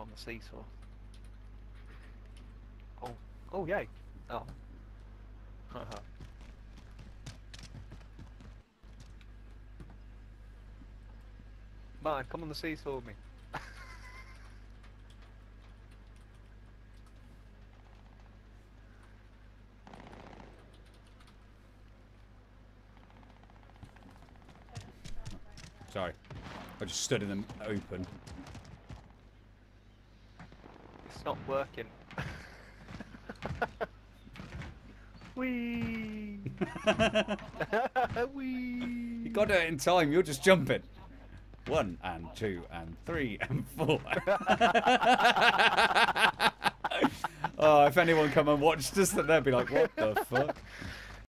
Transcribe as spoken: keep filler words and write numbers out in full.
on the seesaw. Oh, oh yay! Oh. Martin, come on the seesaw with me. Sorry. I just stood in the open. It's not working. Whee! Whee! You got it in time, you're just jumping. One and two and three and four. Oh, if anyone come and watched us, then they'd be like, what the fuck?